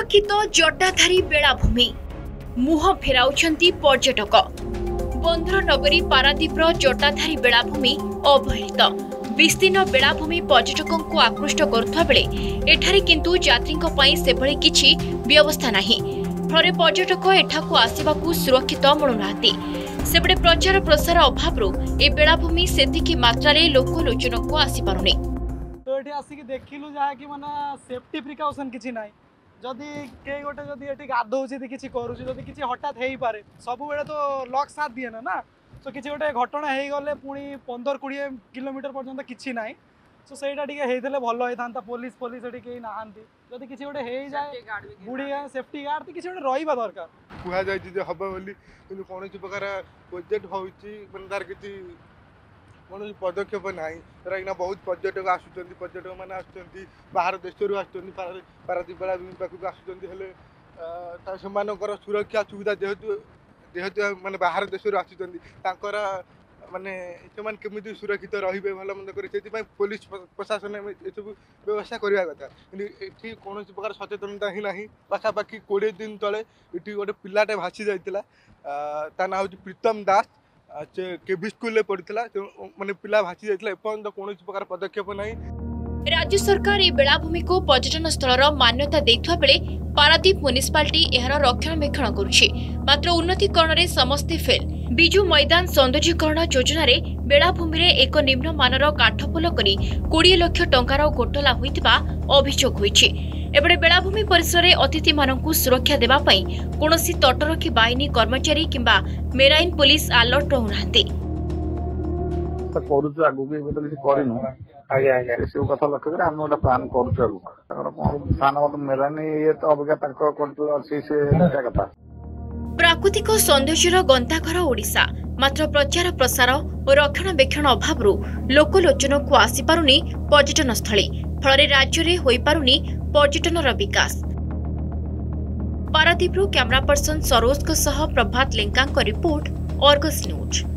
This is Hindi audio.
सुरक्षित जटाधारी बेलाभूमि मुह फेराउछंती पर्यटक। बंदर नगरी पारादीपर जटाधारी बेलाभूमि अवहेलित विस्तीर्ण बेलाभूमि पर्यटकों को आकृष्ट करुवा बेले एठारे किंतु यात्रींक पई सेभଳି किछि व्यवस्था नाही। फरे पर्यटक एठाकु आसिबाकु सुरक्षित मणुनाहांती। सेबडे प्रचार प्रसार अभावरु ए बेलाभूमि सेतिकी मात्रारे लोकलोचनकु आसी पारुनी। तो एठी आसी कि देखिलु जा कि माने सेफ्टी प्रिकॉशन किछि नाही। जदि के गोटे जदि एठी गाधौछि ति किछि करूछि जदि किछि हठात हेई पारे सब बेले तो लॉक साथ दिए ना तो किछि गोटे घटना हेई गले पुणी 15-20 किलोमीटर पर्यंत किछि नाही। सो सेटा टिके हेइथले भलो होइथांता। पुलिस एठी केही नाहांती जदि किछि गोटे हेई जाय बुडी सेफ्टी गार्ड ति किछि गोटे रहिबा दरकार। कुहा जाय जे हबा बोली किंतु कोनोसी प्रकार प्रोजेक्ट होउछि मन तार किछि कोनोसी पदक्षेप नाही। राइना बहुत पर्यटक आसुचंती पर्यटक माने आसुचंती बाहर देशरु आसुचंती पारादीप बेलाभूमि पाखु आसुचंती हेले ता समानकर सुरक्षा सुविधा जेहेतु माने बाहर देशरु आसुचंती तांकर माने सेमान केमिति सुरक्षित रहिबे भलो मंद करी सेति पई पुलिस प्रशासन ए सब व्यवस्था करिया कथा। किंतु एठी कोनोसी प्रकार सचेतनता ही नाही। पाखा पाखी 20 दिन तळे एठी गोटे पिलाटे भासी जाइतिला ता ना होची प्रीतम दास केबी स्कूल ले पढ़ितला माने पिला भासी जाइतिला एपन कोनोसी प्रकार पदक्षेप नाही। राज्य सरकार ए बेलाभूमि को पर्यटन स्थलर मान्यता देथुवा बेले पारादीप म्युनिसिपालिटी एहार रक्षणाबेक्षण करुछि। मात्र उन्नतीकरण रे समस्ते फेल। बिजु मैदान सौंदर्यीकरण योजना रे बेलाभूमि रे एक निम्न मानर काठपोल करी 20 लाख टंकार घोटाला होइतिबा अभियोग होइछि। एबडे बेलाभूमि परिसर रे अतिथि मानकु सुरक्षा देबा पई कोनोसी तटरक्षी बाहिनी कर्मचारी किंबा मेराइन पुलिस अलर्ट रहउनांती। करूछु आगु के किछि करिनु आगे से कथा लक्ष्य कर हम गोटे प्लान करूछु आगु तकर कोन स्थान मत मेरानी ये तो अबगा तक कंट्रोल अछि से कथा। प्राकृतिक सौंदर्यर गंताघर ओडिशा मात्र प्रचार प्रसार और रक्षणाबेक्षण अभावरु लोकलोचन को आसी पारुनी पर्यटन स्थली। फଳରେ राज्य रे होई पारुनी पर्यटनर विकास। पारादीपरु कैमरा पर्सन सरोज को सह Prabhat Lenka report, Argus news.